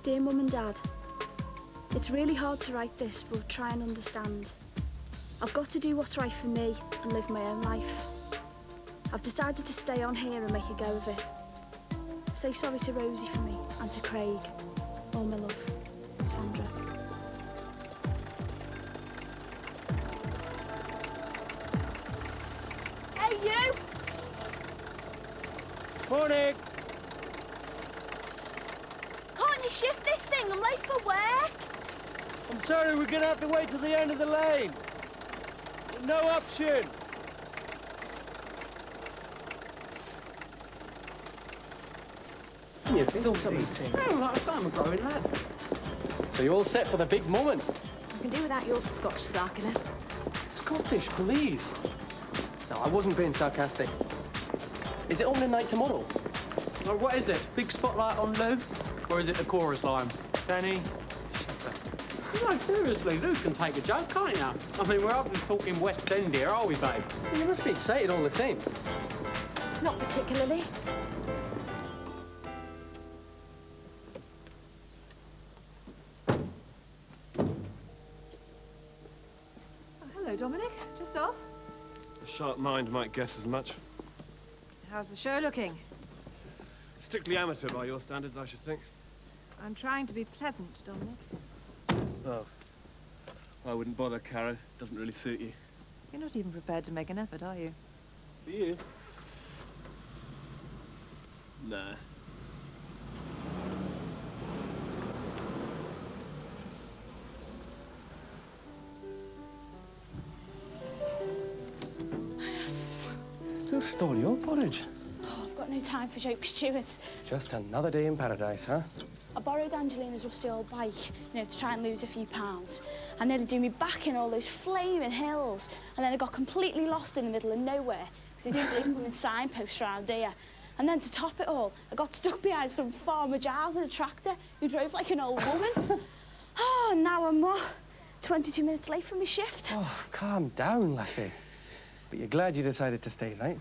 Dear Mum and Dad, it's really hard to write this, but try and understand. I've got to do what's right for me and live my own life. I've decided to stay on here and make a go of it. Say sorry to Rosie for me and to Craig. All my love, Sandra. Hey, you! Morning! Can't you shift this thing? I'm late for work. I'm sorry, we're gonna have to wait till the end of the lane. No option. Yeah, it's all eating. Oh, like I'm a growing lad. So you're all set for the big moment? I can do without your Scotch sarkiness. Scottish, please. No, I wasn't being sarcastic. Is it opening night tomorrow? Oh, what is it? Big spotlight on Lou? Or is it the chorus line? Danny? No, seriously, Lou can take a joke, can't you? I mean, we're hardly talking West End here, are we, babe? Well, you must be excited all the same. Not particularly. Hello, Dominic. Just off? A sharp mind might guess as much. How's the show looking? Strictly amateur by your standards, I should think. I'm trying to be pleasant, Dominic. Oh. I wouldn't bother, Karen. Doesn't really suit you. You're not even prepared to make an effort, are you? Are you? Nah. Who stole your porridge? Oh, I've got no time for jokes, Stuart. Just another day in paradise, huh? I borrowed Angelina's rusty old bike, to try and lose a few pounds. I nearly do me back in all those flaming hills, and then I got completely lost in the middle of nowhere, because they don't believe in with signposts around here. And then to top it all, I got stuck behind some farmer Giles in a tractor who drove like an old woman. Oh, now I'm 22 minutes late for my shift. Oh, calm down, lassie. But you're glad you decided to stay, right?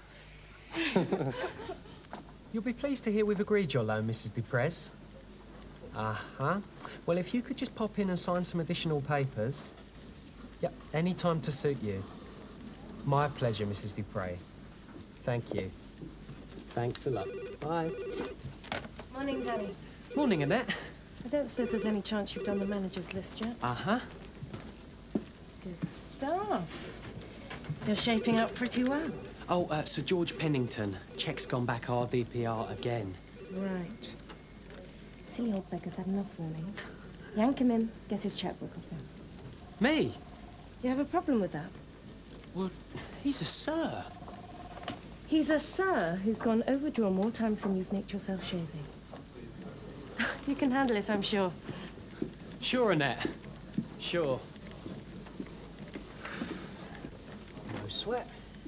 You'll be pleased to hear we've agreed your loan, Mrs. Duprez. Uh-huh. Well, if you could just pop in and sign some additional papers. Yep, any time to suit you. My pleasure, Mrs. Dupre. Thank you. Thanks a lot. Bye. Morning, Danny. Morning, Annette. I don't suppose there's any chance you've done the manager's list yet? Uh-huh. Good stuff. You're shaping up pretty well. Oh, Sir George Pennington. Check's gone back RDPR again. Right. Silly old beggar's had enough warnings. Yank him in, get his checkbook off him. Me? You have a problem with that? Well, he's a sir. He's a sir who's gone overdrawn more times than you've nicked yourself shaving. You can handle it, I'm sure. Sure, Annette. Sure. No sweat.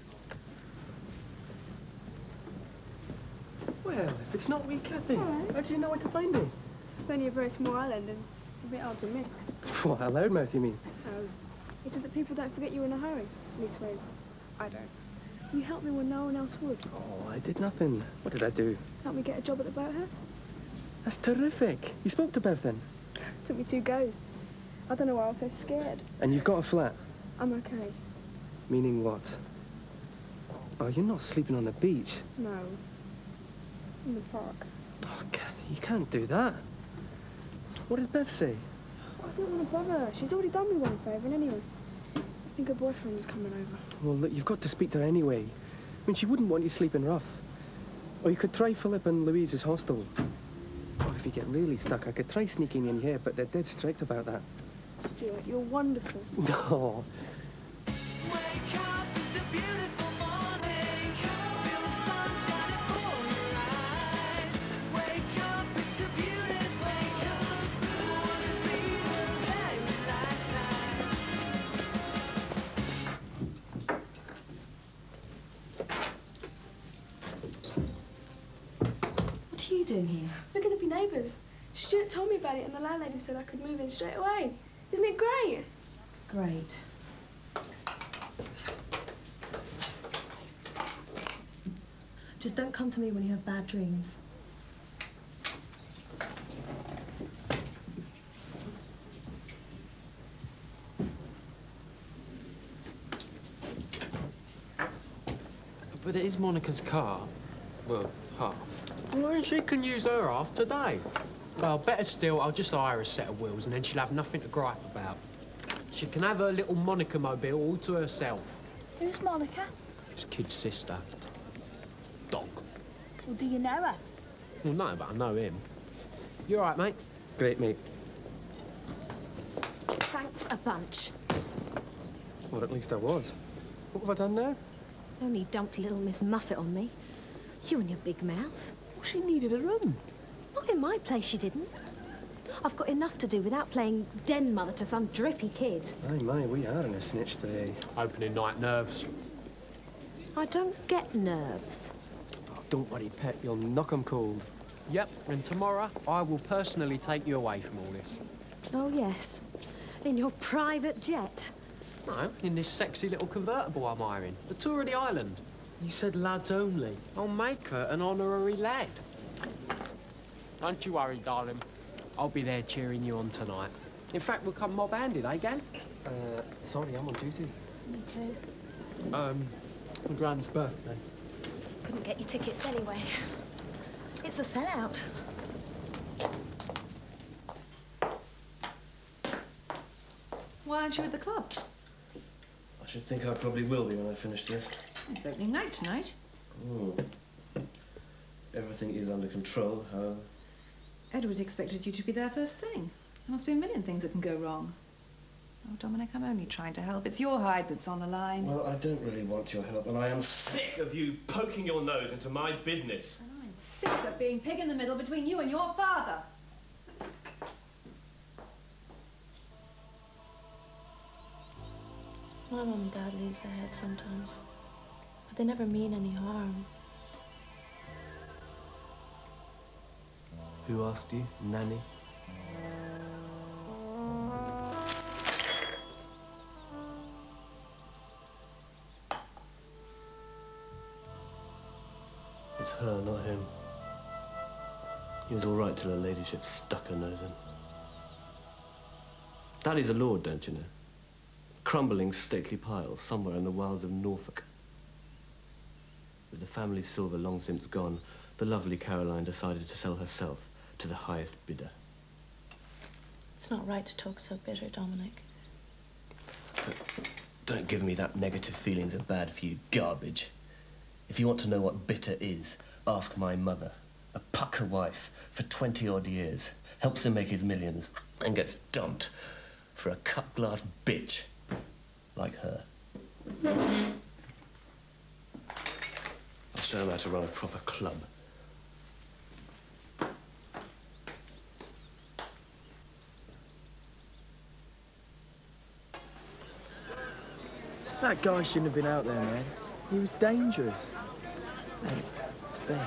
Well, if it's not wee Kathy, how do you know where to find me? It's only a very small island and a bit hard to miss. What, a loudmouth, you mean? Oh, it's just that people don't forget you in a hurry. Leastways, I don't. You helped me when no one else would. Oh, I did nothing. What did I do? Helped me get a job at the boathouse. That's terrific. You spoke to Bev then? Took me 2 goes. I don't know why I was so scared. And you've got a flat? I'm okay. Meaning what? Oh, you're not sleeping on the beach? No. In the park. Oh, Kathy, you can't do that. What does Bev say? I don't want to bother her. She's already done me one favour, and anyway. I think her boyfriend was coming over. Well, look, you've got to speak to her anyway. I mean, she wouldn't want you sleeping rough. Or you could try Philip and Louise's hostel. Or if you get really stuck, I could try sneaking in here, but they're dead strict about that. Stuart, you're wonderful. No. Wake up, it's a beautiful morning. Feel the sun shining for your eyes. Wake up, it's a beautiful wake up. Wanna be the very last time. What are you doing here? We're going to be neighbours. Stuart told me about it and the landlady said I could move in straight away. Isn't it great? Great. Just don't come to me when you have bad dreams. but it is Monica's car. Well, half. Well, she can use her half today. Well, better still, I'll just hire a set of wheels and then she'll have nothing to gripe about. She can have her little Monica mobile all to herself. Who's Monica? It's Kid's sister. Dog. Well, do you know her? Well, no, but I know him. You all right, mate? Great, mate. Thanks a bunch. Well, at least I was. What have I done now? Only dumped little Miss Muffet on me. You and your big mouth. Well, she needed a run. Not in my place, she didn't. I've got enough to do without playing den mother to some drippy kid. Aye, my, we are in a snitch today. Opening night nerves. I don't get nerves. Oh, don't worry, Pet. You'll knock 'em cold. Yep, and tomorrow I will personally take you away from all this. Oh, yes. In your private jet. No, in this sexy little convertible I'm hiring. The tour of the island. You said lads only. I'll make her an honorary lad. Don't you worry, darling. I'll be there cheering you on tonight. In fact, we'll come mob-handed, eh, gang? Sorry, I'm on duty. Me too. My grand's birthday. Couldn't get your tickets anyway. It's a sellout. Why aren't you at the club? I should think I probably will be when I finish this. It's opening night tonight. Oh. Everything is under control, however. Edward expected you to be there first thing. There must be a million things that can go wrong. Oh, Dominic, I'm only trying to help. It's your hide that's on the line. Well, I don't really want your help, and I am sick of you poking your nose into my business. And I'm sick of being pig in the middle between you and your father. My mum and dad lose their heads sometimes, but they never mean any harm. Who asked you, Nanny? It's her, not him. He was all right till her ladyship stuck her nose in. Daddy's a lord, don't you know? Crumbling stately piles somewhere in the wilds of Norfolk. With the family's silver long since gone, the lovely Caroline decided to sell herself to the highest bidder. It's not right to talk so bitter, Dominic. Don't give me that negative feelings are bad for you garbage. If you want to know what bitter is, ask my mother. A pucker wife for 20-odd years, helps him make his millions, and gets dumped for a cut-glass bitch like her. I'll show him how to run a proper club. That guy shouldn't have been out there, man. He was dangerous. Hey, it's Blair.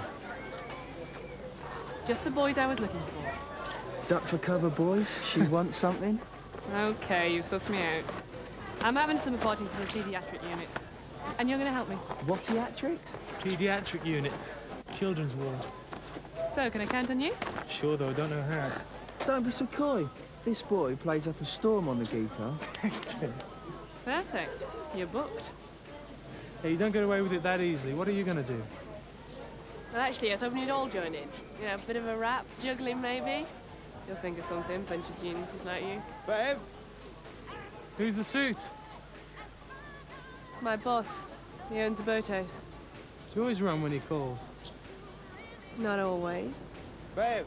Just the boys I was looking for. Duck for cover, boys. She wants something. Okay, you've sussed me out. I'm having some party for the paediatric unit. And you're going to help me. What theatrics? Paediatric unit. Children's ward. So, can I count on you? Sure, though, I don't know how. Don't be so coy. This boy plays up a storm on the guitar. Perfect. You're booked. Hey, you don't get away with it that easily. What are you going to do? Well, actually, I was hoping you'd all join in. You know, a bit of a rap, juggling maybe. You'll think of something, bunch of geniuses like you. Bev? Who's the suit? My boss. He owns a boathouse. Do you always run when he calls? Not always. Bev!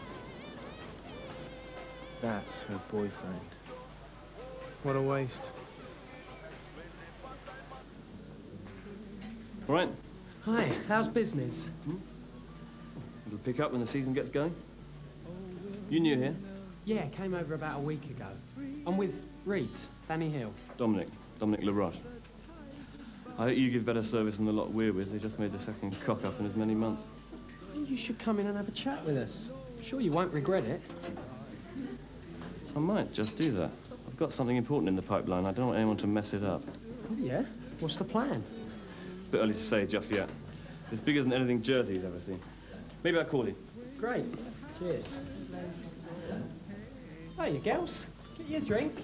That's her boyfriend. What a waste. All right, Hi, how's business? it'll pick up when the season gets going. You new here? Yeah, came over about a week ago. I'm with Reeds, Danny Hill. Dominic LaRoche. I hope you give better service than the lot we're with. They just made the second cock-up in as many months. You should come in and have a chat with us. I'm sure you won't regret it. I might just do that. I've got something important in the pipeline. I don't want anyone to mess it up. Oh, yeah? What's the plan? Bit early to say just yet. It's bigger than anything Jersey's ever seen. Maybe I'll call you. Great. Cheers. Oh, you girls. Get you a drink.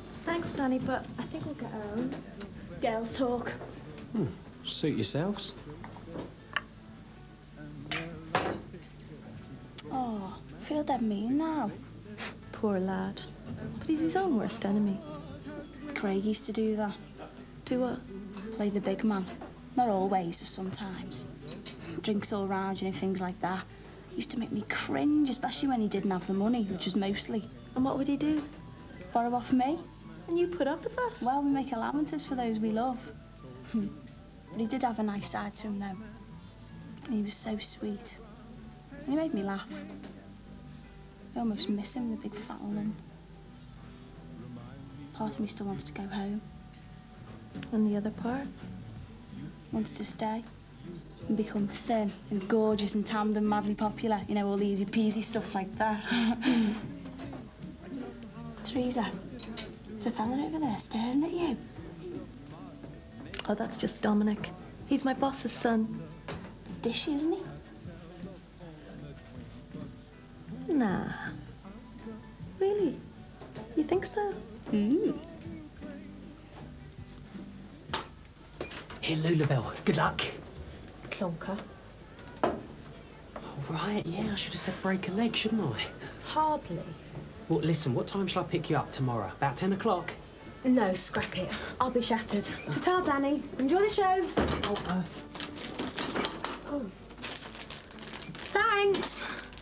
Thanks, Danny, but I think we'll get our own. Girls talk. Suit yourselves. feel dead mean now. Poor lad. But he's his own worst enemy. Craig used to do that. Do what? Play the big man. Not always, but sometimes. Drinks all round, you know, things like that. Used to make me cringe, especially when he didn't have the money, which was mostly. And what would he do? Borrow off me. And you put up with that? Well, we make allowances for those we love. But he did have a nice side to him, though. He was so sweet. And he made me laugh. I almost miss him, the big fat lump. Part of me still wants to go home. And the other part? Wants to stay. And become thin and gorgeous and tanned and madly popular. You know, all the easy peasy stuff like that. Teresa, there's a fella over there staring at you. Oh, that's just Dominic. He's my boss's son. Dishy, isn't he? Nah. Really? You think so? Here, Lulabelle. Good luck. Clunker. Oh, right, yeah, I should have said break a leg, shouldn't I? Hardly. Well, listen, what time shall I pick you up tomorrow? About 10 o'clock? No, scrap it. I'll be shattered. Ta-ta, Danny. Enjoy the show. Oh. Thanks.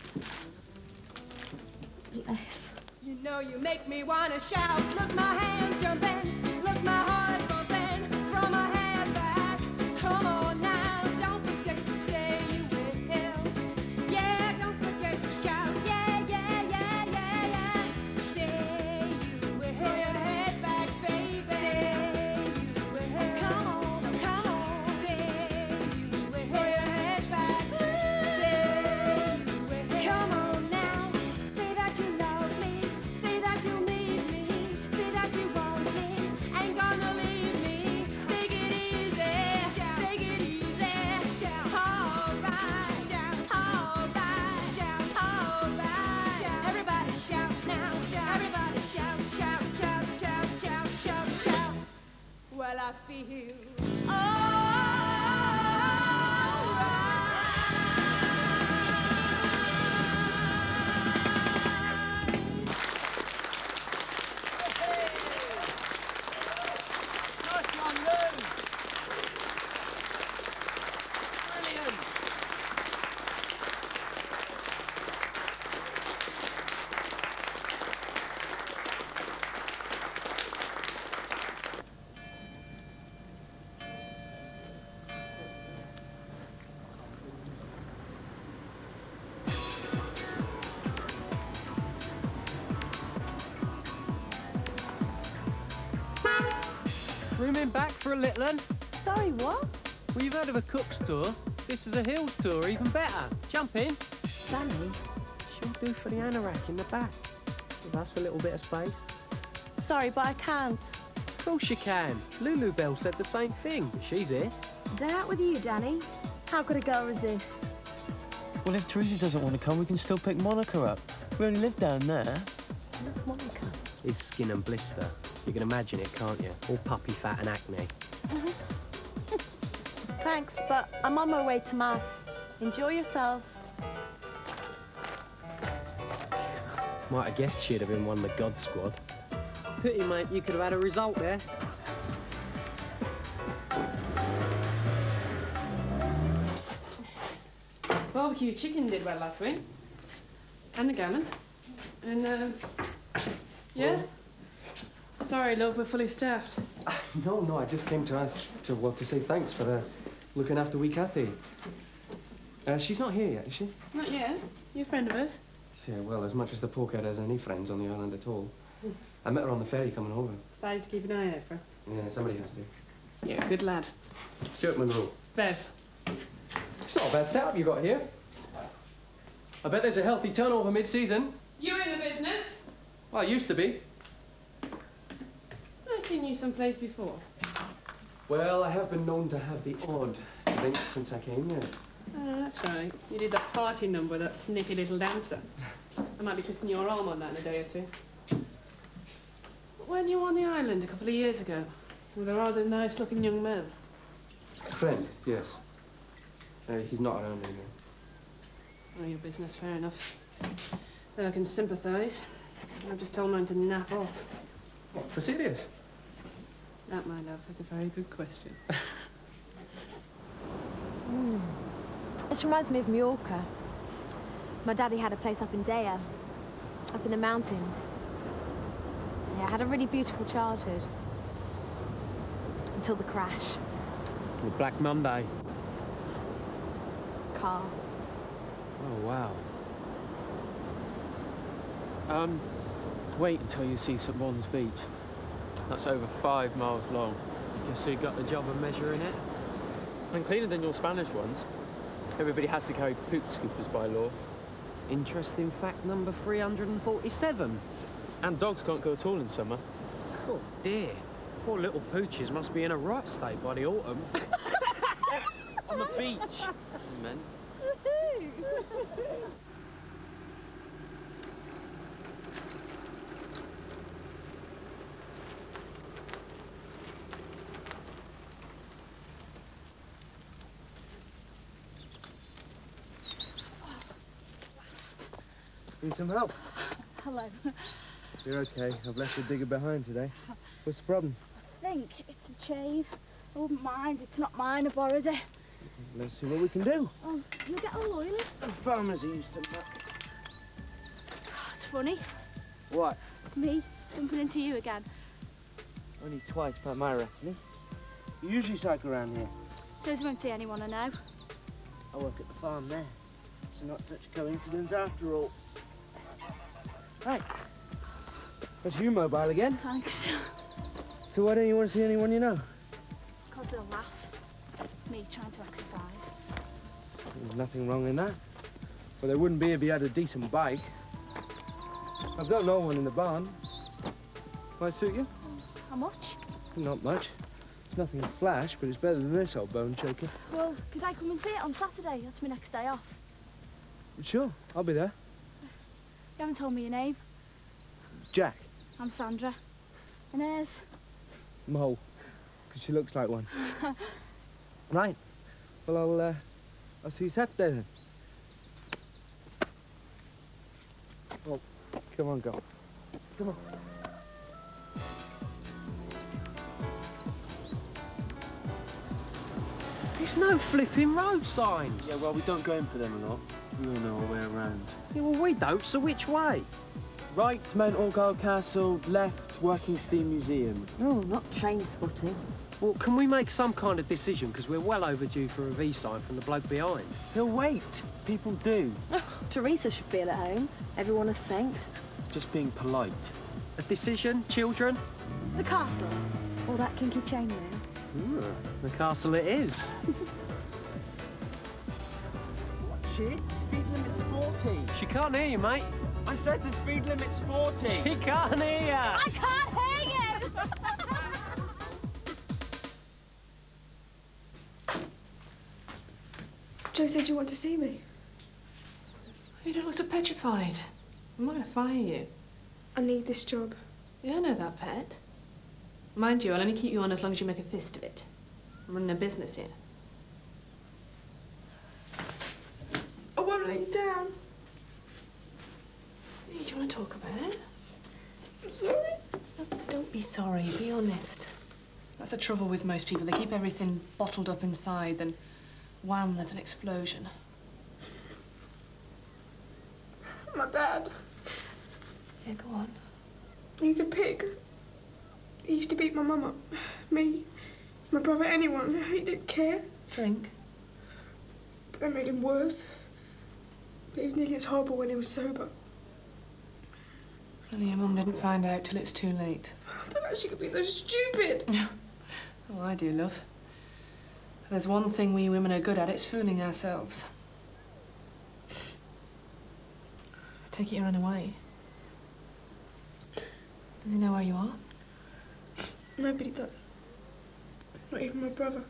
Yes. You know you make me wanna shout. Look, my hands jumping. Look, my heart bumping. From my head back. Come on now. Don't forget to say you will. Yeah, don't forget to shout. Yeah, yeah, yeah, yeah, yeah. Say you will. Throw your head back, baby. Say you will. Come on, come on. Say you will. Throw your head back. Say you will. Come on now. Say that you love me. Say that you need me. Say that you want me. Ain't gonna leave me. Take it easy. Take it easy. All right. All right. All right. Everybody shout now. Everybody shout, shout, shout, shout, shout, shout, shout. Well, I feel Nice one, Lou. Brilliant. Rooming back for a little un? Sorry, what? Well, you've heard of a cook's tour. This is a hills tour, even better. Jump in. Danny? She'll do for the anorak in the back. Give us a little bit of space. Sorry, but I can't. Of course you can. Lulabelle said the same thing. She's here. Day out with you, Danny. How could a girl resist? Well, if Teresa doesn't want to come, we can still pick Monica up. We only live down there. Where's Monica? His skin and blister. You can imagine it, can't you? All puppy fat and acne. Thanks, but I'm on my way to Mass. Enjoy yourselves. Might have guessed she'd have been one of the God Squad. Pity, mate, you could have had a result there. Barbecue chicken did well last week. And the gammon. And, yeah? Sorry, love, we're fully staffed. No, I just came to ask to say thanks for looking after wee Kathy. She's not here yet, is she? Not yet. You're a friend of us. Yeah, well, as much as the polecat has any friends on the island at all. I met her on the ferry coming over. Started to keep an eye out for her. Yeah, somebody has to. Yeah, good lad. Stuart Monroe. Bev. It's not a bad setup you got here. I bet there's a healthy turnover mid-season. You in the business? Well, used to be. I've seen you someplace before. Well, I have been known to have the odd drink since I came, yes. Oh, that's right. You did that party number, that snippy little dancer. I might be twisting your arm on that in a day or two. When you were on the island a couple of years ago, with a rather nice-looking young man. Friend, yes. He's not around anymore. Oh, your business, fair enough. I can sympathise. I've just told mine to nap off. What, for serious? That, my love, is a very good question. This reminds me of Mallorca. My daddy had a place up in Daya, up in the mountains. Yeah, I had a really beautiful childhood. Until the crash. The Black Monday. Car. Oh, wow. Wait until you see St. Bond's Beach. That's over 5 miles long. Guess who got the job of measuring it? And cleaner than your Spanish ones. Everybody has to carry poop scoopers by law. Interesting fact number 347. And dogs can't go at all in summer. Oh, dear. Poor little pooches must be in a right state by the autumn. On the beach, men. Need some help? Hello. You're okay. I've left the digger behind today. What's the problem? I think it's the chain. I wouldn't mind. It's not mine. I borrowed it. Let's see what we can do. Oh, can we get a loyalist? The farmers are used to that. It's funny. What? Me bumping into you again. Only twice by my reckoning. You usually cycle around here. So you won't see anyone I know. I work at the farm there. It's not such a coincidence after all. Right. That's you mobile again. Thanks. So why don't you want to see anyone you know? Because they'll laugh. Me trying to exercise. There's nothing wrong in that. Well, there wouldn't be if you had a decent bike. I've got no one in the barn. Might suit you? How much? Not much. It's nothing flash, but it's better than this old bone shaker. Well, could I come and see it on Saturday? That's my next day off. Sure, I'll be there. You haven't told me your name. Jack. I'm Sandra. Inez. Mole, because she looks like one. Right. Well, I'll see you Saturday then. Oh, come on, go. Come on. There's no flipping road signs. Yeah, well, we don't go in for them a lot. We all know our way around. Yeah, well, we don't, so which way? Right, Mount Orgyle Castle, left, Working Steam Museum. Oh, not train spotting. Well, can we make some kind of decision? Because we're well overdue for a V sign from the bloke behind. He'll wait. People do. Teresa should feel at home. Everyone a saint. Just being polite. A decision, children? The castle. All that kinky chain there. The castle it is. Watch it. Speed limit's 40. She can't hear you, mate. I said the speed limit's 40. She can't hear you. I can't hear you! Joe said you want to see me. You don't look so petrified. I'm not going to fire you. I need this job. Yeah, I know that, pet. Mind you, I'll only keep you on as long as you make a fist of it. I'm running a business here. I won't let you down. Hey, do you want to talk about it? I'm sorry. No, don't be sorry, be honest. That's the trouble with most people. They keep everything bottled up inside, then wham, there's an explosion. My dad. Yeah, go on. He's a pig. He used to beat my mum up. Me, my brother, anyone. He didn't care. Drink. They made him worse. But he was nearly as horrible when he was sober. Well, your mum didn't find out till it's too late. I don't know how she could be so stupid. Oh, I do, love. If there's one thing we women are good at, it's fooling ourselves. I take it you ran away. Does he know where you are? Nobody does. Not even my brother.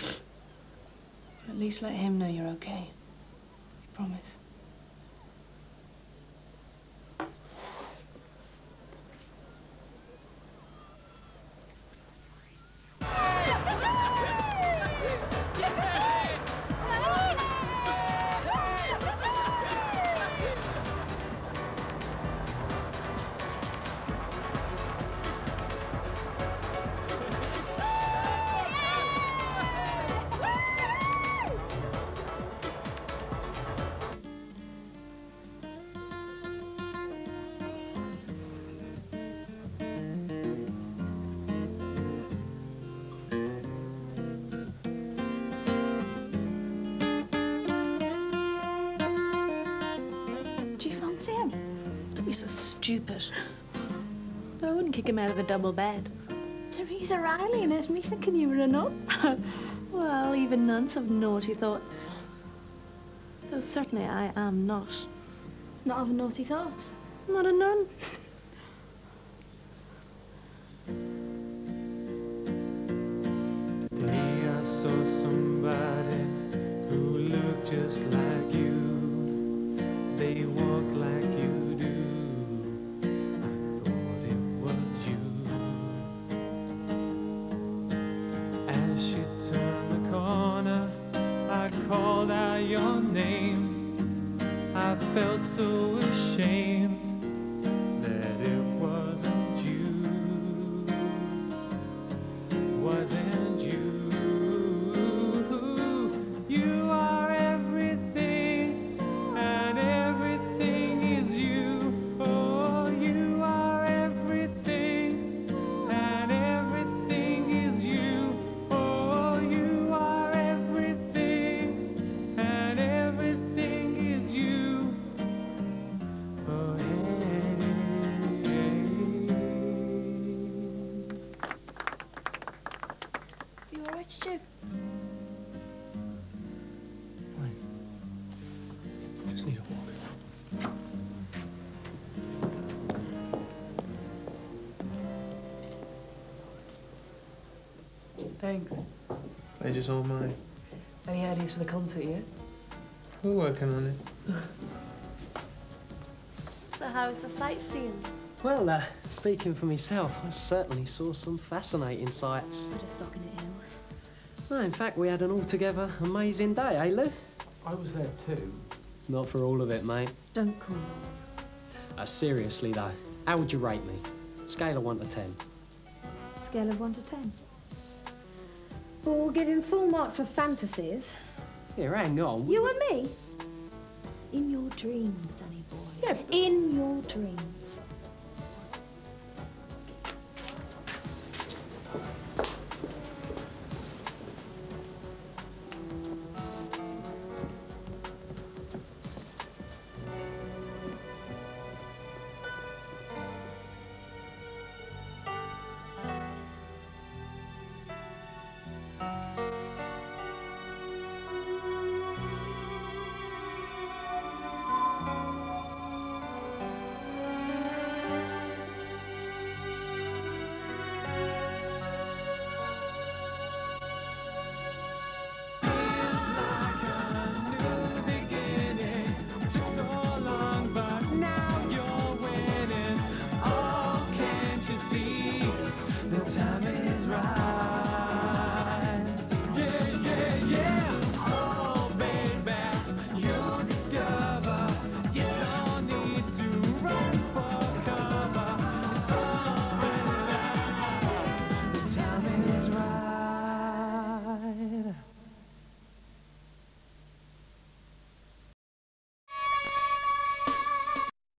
At least let him know you're okay. You promise? fancy him? Don't be so stupid. I wouldn't kick him out of a double bed. Teresa Riley, and there's me thinking you were a nun. Well, even nuns have naughty thoughts. Though certainly I am not. Not having naughty thoughts? Not a nun. Today I saw somebody who looked just like you. They walked like you do. I thought it was you. As she turned the corner, I called out your name. I felt so ashamed that it wasn't you. Wasn't you. You are everything, and everything is you. Oh, you are everything, and everything is you. Oh, you are everything, and everything is you. Oh, You all right, Stu? Just need a walk. Thanks. Pleasure's all mine. Any ideas for the concert yet? We're working on it. So how's the sightseeing? Well, speaking for myself, I certainly saw some fascinating sights. Bit of socking it hill. Well, in fact, we had an altogether amazing day, eh, Lou? I was there too. Not for all of it, mate. Don't call. Seriously, though, how would you rate me? Scale of 1 to 10. Scale of 1 to 10. Well, we'll give him full marks for fantasies. Here, hang on. You and me? In your dreams, Danny boy. Yeah. In your dreams.